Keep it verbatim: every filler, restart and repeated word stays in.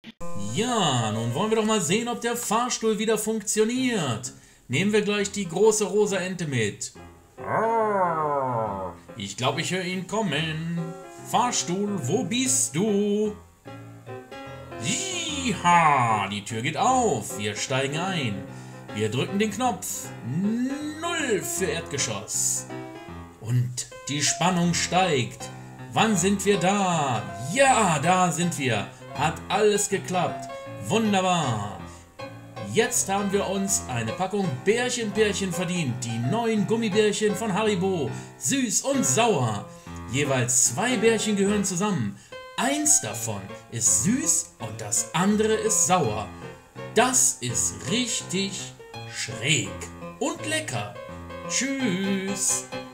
Ja, nun wollen wir doch mal sehen, ob der Fahrstuhl wieder funktioniert. Nehmen wir gleich die große rosa Ente mit. Ich glaube, ich höre ihn kommen. Fahrstuhl, wo bist du? Jiha, die Tür geht auf. Wir steigen ein. Wir drücken den Knopf. Null für Erdgeschoss. Und die Spannung steigt. Wann sind wir da? Ja, da sind wir. Hat alles geklappt. Wunderbar. Jetzt haben wir uns eine Packung Bärchen-Bärchen verdient. Die neuen Gummibärchen von Haribo. Süß und sauer. Jeweils zwei Bärchen gehören zusammen. Eins davon ist süß und das andere ist sauer. Das ist richtig schräg und lecker. Tschüss.